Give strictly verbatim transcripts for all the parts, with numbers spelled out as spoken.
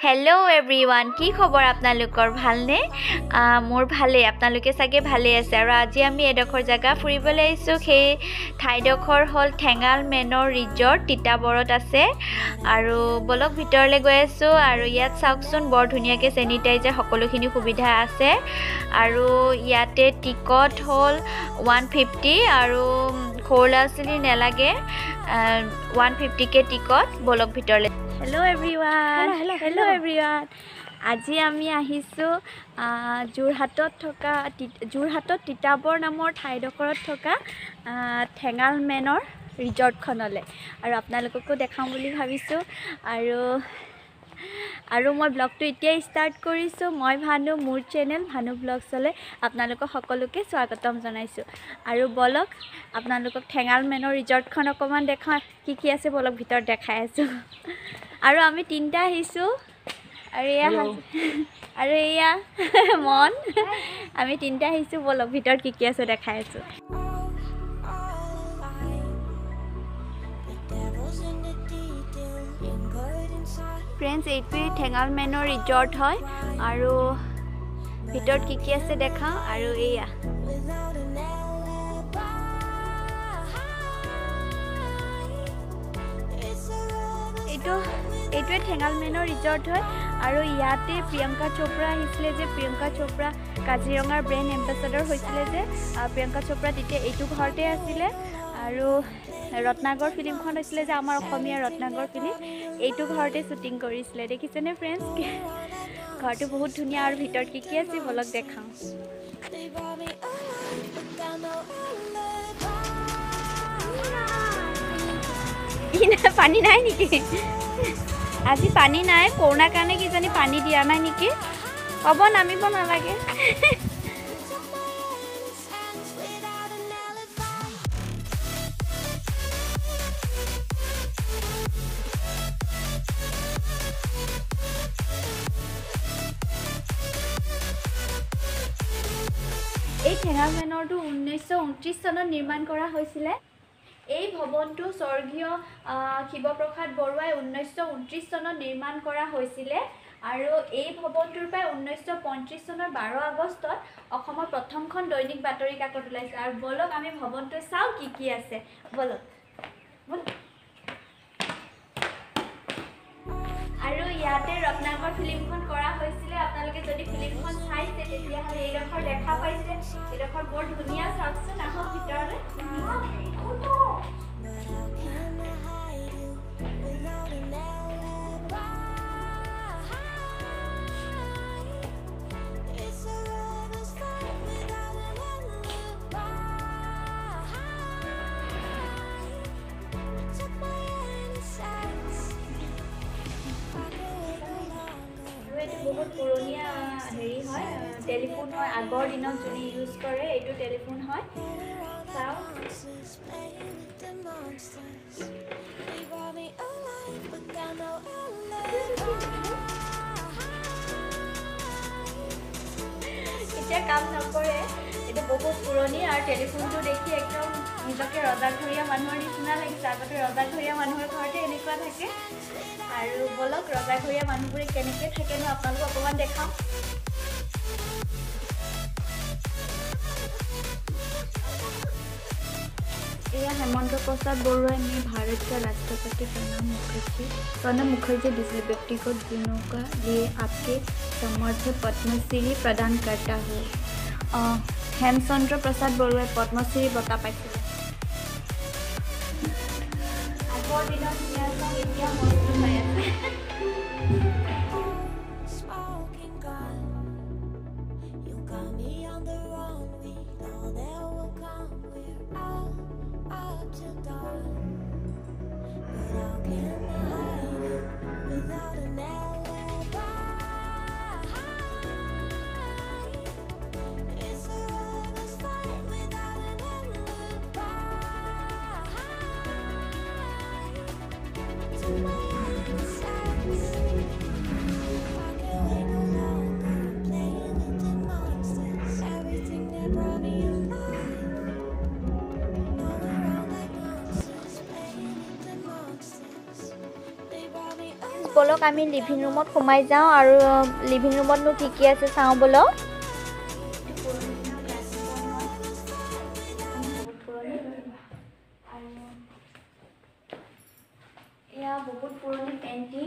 Hello everyone की खबर आपनालोकर भालने मोर भाले आपनालोके सागे भाले आछे आरो আজি আমি এডখৰ জায়গা ফুৰিবলৈ আইছো সেই ঠাইডখৰ হল ঠেঙাল মেনৰ ৰিজৰ্ট তিতাবৰত আছে আৰু বলক ভিতৰলে গৈ আছো আৰু ইয়াত চাওকচোন বৰ ধুনিয়াকে স্যানিটাইজাৰ সকলোখিনি সুবিধা আছে আৰু ইয়াতে টিকট হল one fifty আৰু খোলাছলি নেলাগে one fifty কে টিকট বলক ভিতৰলে Hello everyone. Hello, hello, hello everyone. আজি আমি আহিছো জুৰহাটত থকা জুৰহাটত তিতাবৰ নামৰ ঠাইডখৰত থকা ঠেঙাল মেনৰ ৰিজৰ্টখনলে আৰু আপোনালোককো দেখাম বুলি ভাবিছো আৰু আৰু মই ব্লগটো এতিয়া ষ্টাৰ্ট কৰিছো মই ভানু মোৰ চেনেল ভানু ব্লগছলে আপোনালোকক সকলোকে স্বাগতম জনাইছো আৰু বলক আপোনালোকক ঠেঙাল মেনৰ ৰিজৰ্টখন অকমান দেখা কি কি আছে বলক ভিতৰ দেখাই আছো আৰু আমি তিনটা আহিছো আৰু এয়া আৰু এয়া মন আমি তিনটা আহিছো বলক ভিতৰ কি কি আছে দেখাই আছো फ्रेंड्स एटुए ठेंगाल मेनर रिजॉर्ट है और भीतर की की आछे देखा और एया एटो एटुए ठेंगाल मेनर रिजॉर्ट है और इयाते प्रियंका चोपड़ा आहिছিলে जे प्रियंका चोपड़ा काजिरंगार ब्रेंड एम्बेसेडर হৈছিলে যে प्रियंका चोपड़ा तिते एटु घरते आছিলে আৰু रत्नागर फिल्म खन হৈছিলে যে আমাৰ অসমীয়া रत्नागर फिल्म এইটো ঘৰতে শুটিং কৰিছিলে দেখিছেনে फ्रेंड्स ঘৰটো বহুত ধুনিয়া আৰু ভিতৰত কি কি আছে বলক দেখাও ইনা পানী নাই নেকি আজি পানী নাই কোৰোনা কাৰণে কি জানি পানী দিয়া নাই নেকি হ'ব নামিব নালাগে এই ঠেঙাল মেনৰটো ঊনৈশ ঊনত্ৰিশ চনত নিৰ্মাণ কৰা হৈছিল এই ভৱনটো স্বৰ্গীয় শিৱপ্ৰসাদ বৰুৱাই ঊনৈশ ঊনত্ৰিশ চনত নিৰ্মাণ কৰা হৈছিল আৰু এই ভৱনটোৰ পৰা ঊনৈশ পঁয়ত্ৰিশ চনৰ বাৰ আগষ্টত অসমৰ প্ৰথমখন দৈনিক বাতৰি কাকত ওলাইছিল আৰু বলক আমি ভৱনটো চাও কি কি আছে বলক আৰু ইয়াতে ৰত্নাকৰ ফিল্মখন কৰা হৈছিল আপোনালোকে যদি ফিল্মখন চাইছে তেতিয়া হলে এইডখৰ দেখা পাইছে এইডখৰ বৰ ধুনিয়া চাওকচোন আহক ভিতৰলে बहुत पुरानिया हेरी है टेलीफोन है आगर दिन जो यूज करे ये टेलीफोन है चाओ इतना काम नकरे ये बहुत पुरानी और टेलीफोन तो देखी एकदम निजके रजाघरिया मानुहर निचिना लागिছে আগতে रजाघरिया मानुहर घरते এনেকুৱা থাকে আৰু বলক ৰজাঘৰিয়া মানুহবোৰে কেনেকৈ থাকে ন আপোনালোকক অকমান দেখাম এয়া হেমন্ত প্ৰসাদ বৰুৱা ने भारत का राष्ट्रपति प्रणब मुखर्जी प्रणब मुखर्जी दूसरे व्यक्तिगत गुणों का लिए आपके समर्थ पद्मश्री प्रदान करता है हेमचंद्र प्रसाद बरुवाई पद्मश्री बता पाइছিল আগৰ দিনত এতিয়া মস্ত হৈ আছে বলক আমি লিভিং ৰুমত সোমাই যাওঁ আৰু লিভিং ৰুমতনো কি কি আছে চাওঁ বলক। এয়া বহুত পুৰণি পেইণ্টিং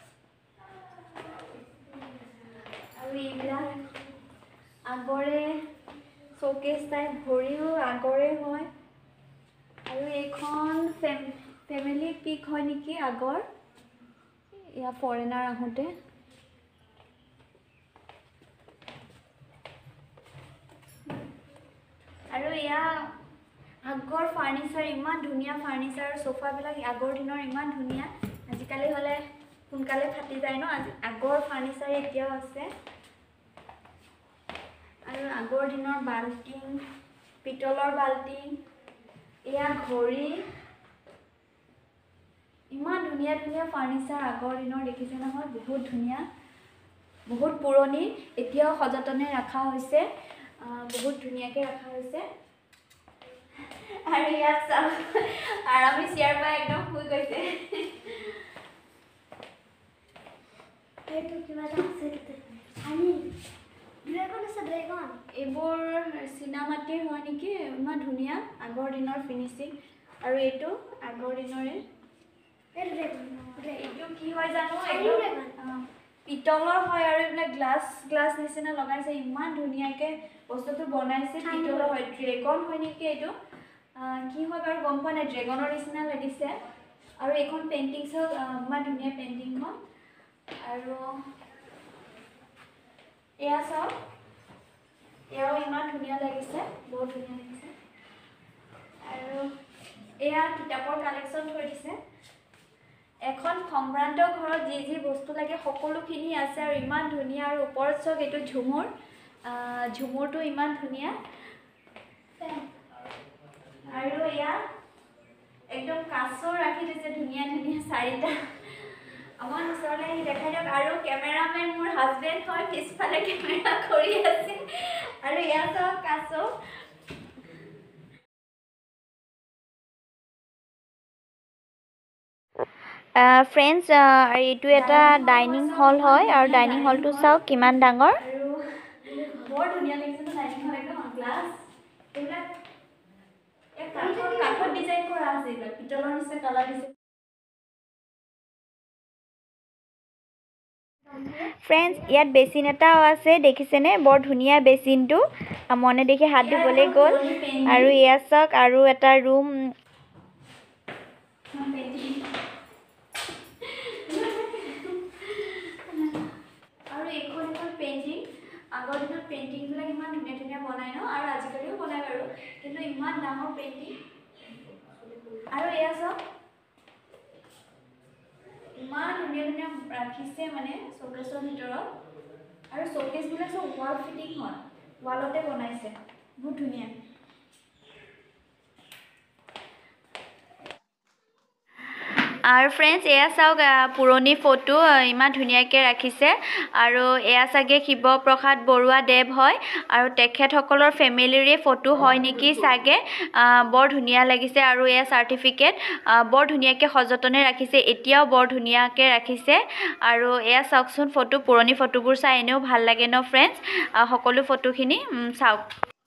আৰু এইবিলাক আগৰে শ্ব'কেছ টাইপ ভৰিও আগৰে হয় আৰু এইখন ফেম ফেমিলি পিক হয় নেকি আগৰ এয়া ফৰেনাৰ আহোঁতে। আৰু এয়া আগৰ ফাৰ্নিচাৰ ইমান ধুনীয়া ফাৰ্নিচাৰ সোফাবিলাক আগৰ দিনৰ ইমান ধুনীয়া আজিকালি হ'লে সোনকালে ফাটি যায় ন আগৰ ফাৰ্নিচাৰ এতিয়াও আছে আৰু আগৰ দিনৰ বাল্টিং পিতলৰ বাল্টিং এয়া ঘড়ী ইমান ধুনীয়া ধুনীয়া ফাৰ্নিচাৰ আগৰ দিনৰ দেখিছে নহয় বহুত ধুনীয়া বহুত পুৰণি এতিয়াও সযতনে ৰখা হৈছে বহুত ধুনীয়াকৈ ৰখা হৈছে আৰু ইয়াত চাওক আৰামী চেয়াৰ পাই একদম শুই গৈছে এইটো কিবা এটা আছে আনি ড্ৰেগন আছে ড্ৰেগন এইবোৰ চিনামাটিৰ হয় নেকি ইমান ধুনীয়া আগৰ দিনৰ ফিনিচিং আৰু এইটো আগৰ দিনৰে এইটো কি হয় জানো একদম পিতলৰ হয় আৰু এইবিলাক গ্লাছ গ্লাছ নিচিনা লগাইছে ইমান ধুনীয়াকৈ বস্তুটো বনাইছে পিতলৰ হয় ড্ৰেগন হয় নেকি এইটো কি হয় বাৰু গম পোৱা নাই ড্ৰেগনৰ নিচিনা লাগিছে আৰু এইখন পেইণ্টিং চাওক ইমান ধুনীয়া পেইণ্টিংখন আৰু এয়া চাওক এয়াও ইমান ধুনীয়া লাগিছে বহুত ধুনীয়া লাগিছে আৰু এয়া কিতাপৰ কালেকশ্যন থৈ দিছে এখন সম্ভ্ৰান্ত ঘৰত যি যি বস্তু লাগে সকলোখিনি আছে আৰু ইমান ধুনীয়া আৰু ওপৰত চাওক এইটো ঝুমুৰ ঝুমুৰটো ইমান ধুনীয়া আৰু এয়া একদম কাছৰ ৰাখি দিছে ধুনীয়া ধুনীয়া চাৰিটা আমাৰ ওচৰলৈ আহি দেখাই দিয়ক আৰু কেমেৰামেন মোৰ হাজবেণ্ড হয় পিছফালে কেমেৰা কৰি আছে আৰু এয়া চাওক কাছ ফ্ৰেণ্ডছ এইটো এটা ডাইনিং হল হয় আৰু ডাইনিং হলটো চাওক কিমান ডাঙৰ আৰু বৰ ধুনীয়া লাগিছে ডাইনিং হল একদম গ্লাছ এইবিলাক কাঠত ডিজাইন কৰা আছে এইবিলাক পিতলৰ নিচিনা কালাৰ দিছে ফ্ৰেণ্ডছ ইয়াত বেচিন এটাও আছে দেখিছেনে বৰ ধুনীয়া বেচিনটো মনে দেখি হাত ধুবলৈ গ'ল আৰু ইয়াত চাওক আৰু এটা ৰুম আৰু এইখন এখন পেইণ্টিং আগৰ দিনত পেইণ্টিংবিলাক ইমান ধুনীয়া ধুনীয়া বনায় ন আৰু আজিকালিও বনায় বাৰু কিন্তু ইমান ডাঙৰ পেইণ্টিং আৰু এয়া চাওক ইমান ধুনীয়া ধুনীয়া ৰাখিছে মানে শ্ব'কেছৰ ভিতৰত আৰু শ্ব'কেছবিলাক চব ৱাল ফিটিং হয় ৱালতে বনাইছে বহুত ধুনীয়া আৰু ফ্ৰেণ্ডছ এয়া চাওক পুৰণি ফটো ইমান ধুনীয়াকৈ ৰাখিছে আৰু এয়া চাগে শিৱপ্ৰসাদ বৰুৱাদেৱ হয় আৰু তেখেতসকলৰ ফেমিলিৰে ফটো হয় নেকি চাগে বৰ ধুনীয়া লাগিছে আৰু এয়া চাৰ্টিফিকেট বৰ ধুনীয়াকৈ সযতনে ৰাখিছে এতিয়াও বৰ ধুনীয়াকৈ ৰাখিছে আৰু এয়া চাওকচোন ফটো পুৰণি ফটোবোৰ চাই এনেও ভাল লাগে ন ফ্ৰেণ্ডছ সকলো ফটোখিনি চাওক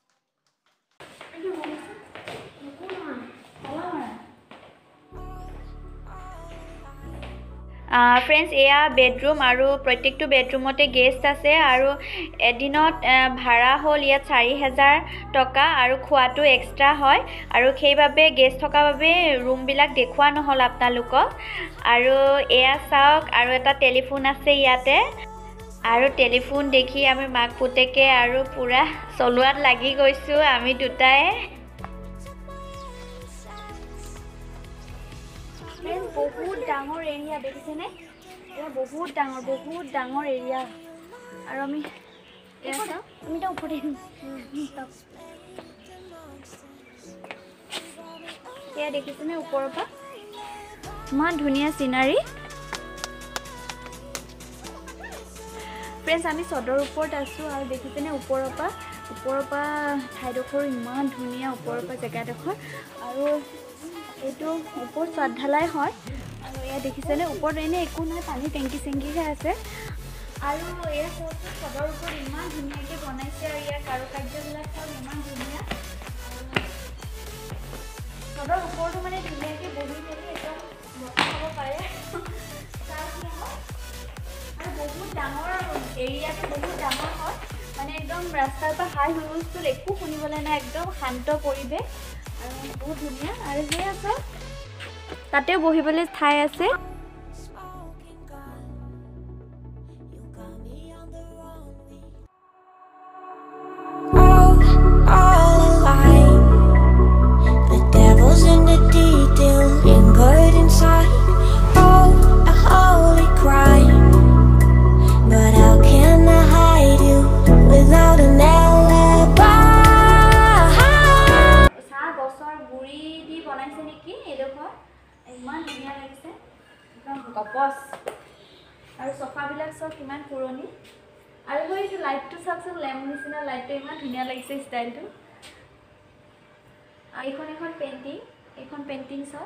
ফ্ৰেণ্ডছ এয়া বেডৰুম আৰু প্ৰত্যেকটো বেডৰুমতে গেষ্ট আছে আৰু এদিনত ভাড়া হ'ল ইয়াত চাৰি হাজাৰ টকা আৰু খোৱাটো এক্সট্ৰা হয় আৰু সেইবাবে গেষ্ট থকাৰ বাবে ৰুমবিলাক দেখুওৱা নহ'ল আপোনালোকক আৰু এয়া চাওক আৰু এটা টেলিফোন আছে ইয়াতে আৰু টেলিফোন দেখি আমি মাক পুতেকে আৰু পূৰা চলোৱাত লাগি গৈছোঁ আমি দুটাই বহুত ডাঙৰ এৰিয়া দেখিছেনে এয়া বহুত ডাঙৰ বহুত ডাঙৰ এৰিয়া আৰু আমি আমি তো ওপৰতে এয়া দেখিছেনে ওপৰৰ পৰা ইমান ধুনীয়া চিনাৰী ফ্ৰেণ্ডছ আমি চদৰ ওপৰত আছোঁ আৰু দেখিছেনে ওপৰৰ পৰা ওপৰৰ পৰা ঠাইডোখৰ ইমান ধুনীয়া ওপৰৰ পৰা জেগাডোখৰ আৰু এইটো ওপৰত চাদ ঢালাই হয় আৰু এয়া দেখিছেনে ওপৰত এনে একো নাই পানী টেংকি চেংকিহে আছে আৰু এয়া চাওকচোন সদৰ ওপৰত ইমান ধুনীয়াকৈ বনাইছে আৰু ইয়াৰ কাৰুকাৰ্যবিলাক চাওক ইমান ধুনীয়া সদৰ ওপৰতো মানে ধুনীয়াকৈ বহি মেলি একদম বতাহ খাব পাৰে তাৰ কি হয় আৰু বহুত ডাঙৰ এৰিয়াটো বহুত ডাঙৰ হয় মানে একদম ৰাস্তাৰ পৰা হাই হুলস্থুল একো শুনিবলৈ নাই একদম শান্ত পৰিৱেশ আৰু বহুত ধুনীয়া আৰু সেই আছে তাতেও বহিবলৈ ঠাই আছে ইমান ধুনীয়া লাগিছে একদম গপচ আৰু সোফাবিলাক সব কিমান পুৰণি আৰু এই লাইটটো চাওকচোন লেম্প নিচিনা লাইটটো ইমান ধুনীয়া লাগিছে ষ্টাইলটো আৰু এইখন এখন পেইণ্টিং এইখন পেইণ্টিং সব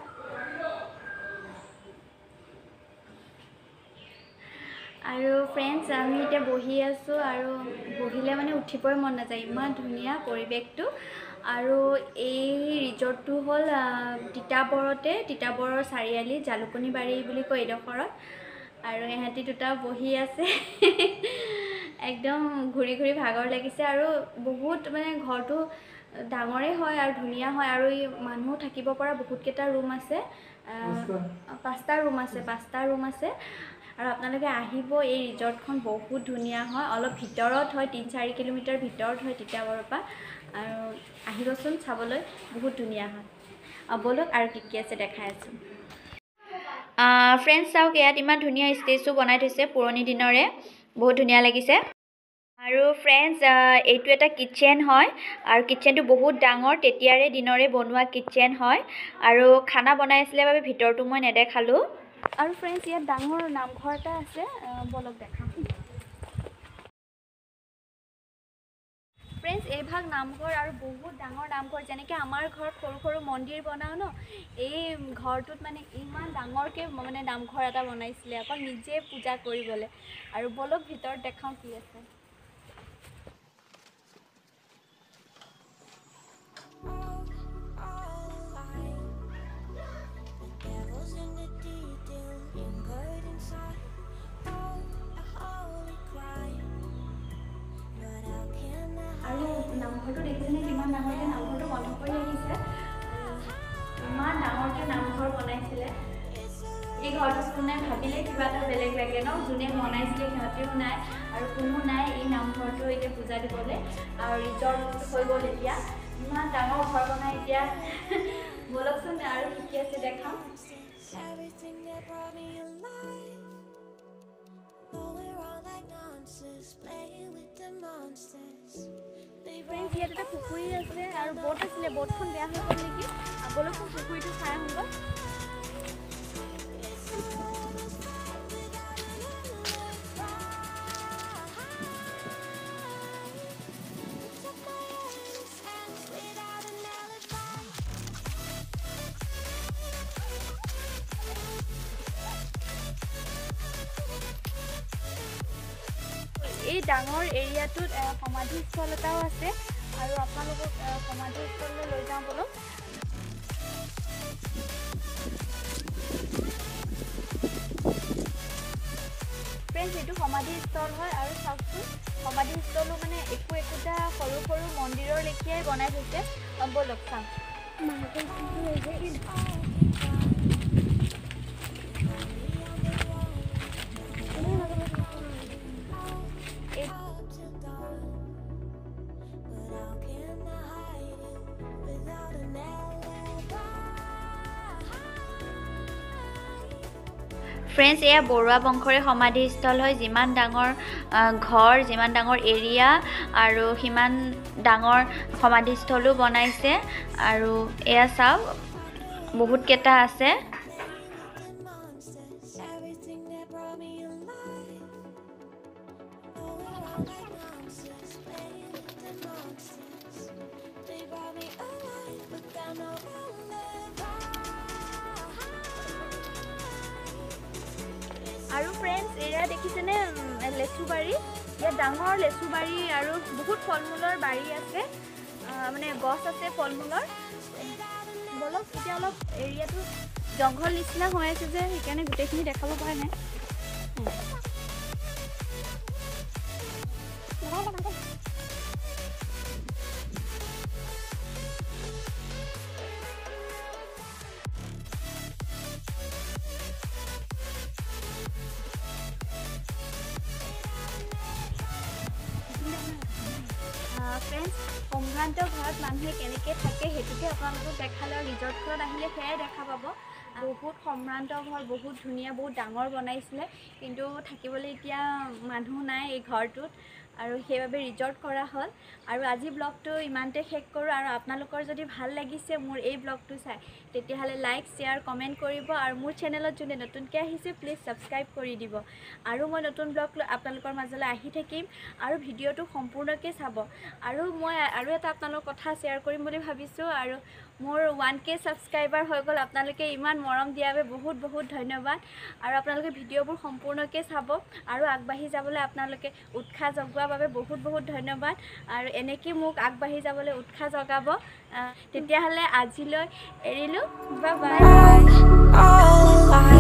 আৰু ফ্ৰেণ্ডছ আমি এতিয়া বহি আছোঁ আৰু বহিলে মানে উঠিবই মন নাযায় ইমান ধুনীয়া পৰিৱেশটো আৰু এই ৰিজৰ্টটো হ'ল তিতাবৰতে তিতাবৰৰ চাৰিআলি জালুকনী বাৰী বুলি কয় এইডোখৰত আৰু ইহঁতি দুটা বহি আছে একদম ঘূৰি ঘূৰি ভাগৰ লাগিছে আৰু বহুত মানে ঘৰটো ডাঙৰে হয় আৰু ধুনীয়া হয় আৰু এই মানুহ থাকিব পৰা বহুতকেইটা ৰুম আছে পাঁচটা ৰুম আছে পাঁচটা ৰুম আছে আৰু আপোনালোকে আহিব এই ৰিজৰ্টখন বহুত ধুনীয়া হয় অলপ ভিতৰত হয় তিনি চাৰি কিলোমিটাৰ ভিতৰত হয় তিতাবৰৰ পৰা আৰু আহিবচোন চাবলৈ বহুত ধুনীয়া হয় বলক আৰু কি কি আছে দেখাই আছোঁ ফ্ৰেণ্ডছ চাওক ইয়াত ইমান ধুনীয়া ষ্টেজটো বনাই থৈছে পুৰণি দিনৰে বহুত ধুনীয়া লাগিছে আৰু ফ্ৰেণ্ডছ এইটো এটা কিটচেন হয় আৰু কিটচেনটো বহুত ডাঙৰ তেতিয়াৰে দিনৰে বনোৱা কিটচেন হয় আৰু খানা বনাই আছিলে বাবে ভিতৰটো মই নেদেখালোঁ আৰু ফ্ৰেণ্ডছ ইয়াত ডাঙৰ নামঘৰ এটা আছে বলক দেখাম ফ্ৰেণ্ডছ এইভাগ নামঘৰ আৰু বহুত ডাঙৰ নামঘৰ যেনেকৈ আমাৰ ঘৰত সৰু সৰু মন্দিৰ বনাওঁ ন এই ঘৰটোত মানে ইমান ডাঙৰকৈ মানে নামঘৰ এটা বনাইছিলে অকল নিজে পূজা কৰিবলৈ আৰু বলক ভিতৰত দেখাওঁ কি আছে আৰু নামঘৰটো দেখিছেনে কিমান ডাঙৰকৈ নামঘৰটো বন্ধ কৰি আহিছে ইমান ডাঙৰকৈ নামঘৰ বনাইছিলে এই ঘৰটো কোনে ভাবিলে কিবা এটা বেলেগ লাগে ন যোনে বনাইছিলে সিহঁতেও নাই আৰু কোনো নাই এই নামঘৰটো এতিয়া পূজা দিবলৈ আৰু ৰিজৰ্ট হৈ গ'ল এতিয়া ইমান ডাঙৰ ঘৰ বনাই এতিয়া বলকচোন আৰু কি কি আছে দেখাম ফ্ৰেণ্ডছ ইয়াত এটা পুখুৰী আছে আৰু ব'ট আছিলে ব'টখন বেয়া হৈ গ'ল নেকি বলকচোন পুখুৰীটো চাই আহোঁগৈ এই ডাঙৰ এৰিয়াটোত সমাধিস্থল এটাও আছে আৰু আপোনালোকক সমাধিস্থললৈ লৈ যাওঁ বলক ফ্ৰেণ্ডছ এইটো সমাধিস্থল হয় আৰু চাওকচোন সমাধিস্থলো মানে একো একোটা সৰু সৰু মন্দিৰৰ লেখীয়াই বনাই থৈছে বলক চাওঁ ফ্ৰেণ্ডছ এয়া বৰুৱা বংশৰে সমাধিস্থল হয় যিমান ডাঙৰ ঘৰ যিমান ডাঙৰ এৰিয়া আৰু সিমান ডাঙৰ সমাধিস্থলো বনাইছে আৰু এয়া চাওক বহুতকেইটা আছে আৰু ফ্ৰেণ্ডছ এয়া দেখিছেনে লেচু বাৰী ইয়াত ডাঙৰ লেচু বাৰী আৰু বহুত ফল মূলৰ বাৰী আছে মানে গছ আছে ফল মূলৰ বলক এতিয়া অলপ এৰিয়াটো জংঘল নিচিনা হৈ আছে যে সেইকাৰণে গোটেইখিনি দেখাব পৰা নাই ফ্ৰেণ্ডছ সম্ভ্ৰান্ত ঘৰত মানুহে কেনেকৈ থাকে সেইটোকে আপোনালোকক দেখালে আৰু ৰিজৰ্টখনত আহিলে সেয়াই দেখা পাব বহুত সম্ভ্ৰান্ত ঘৰ বহুত ধুনীয়া বহুত ডাঙৰ বনাইছিলে কিন্তু থাকিবলৈ এতিয়া মানুহ নাই এই ঘৰটোত আৰু সেইবাবে ৰিজৰ্ট কৰা হ'ল আৰু আজি ব্লগটো ইমানতে শেষ কৰোঁ আৰু আপোনালোকৰ যদি ভাল লাগিছে মোৰ এই ব্লগটো চাই তেতিয়াহ'লে লাইক শ্বেয়াৰ কমেণ্ট কৰিব আৰু মোৰ চেনেলত যোনে নতুনকৈ আহিছে প্লিজ ছাবস্ক্ৰাইব কৰি দিব আৰু মই নতুন ব্লগ লৈ আপোনালোকৰ মাজলৈ আহি থাকিম আৰু ভিডিঅ'টো সম্পূৰ্ণকৈ চাব আৰু মই আৰু এটা আপোনালোকৰ কথা শ্বেয়াৰ কৰিম বুলি ভাবিছোঁ আৰু মোৰ ওৱান কে ছাবস্ক্ৰাইবাৰ হৈ গ'ল আপোনালোকে ইমান মৰম দিয়াৰ বাবে বহুত বহুত ধন্যবাদ আৰু আপোনালোকে ভিডিঅ'বোৰ সম্পূৰ্ণকৈ চাব আৰু আগবাঢ়ি যাবলৈ আপোনালোকে উৎসাহ জগোৱাৰ বাবে বহুত বহুত ধন্যবাদ আৰু এনেকৈ মোক আগবাঢ়ি যাবলৈ উৎসাহ জগাব তেতিয়াহ'লে আজিলৈ এৰিলোঁ বাই বাই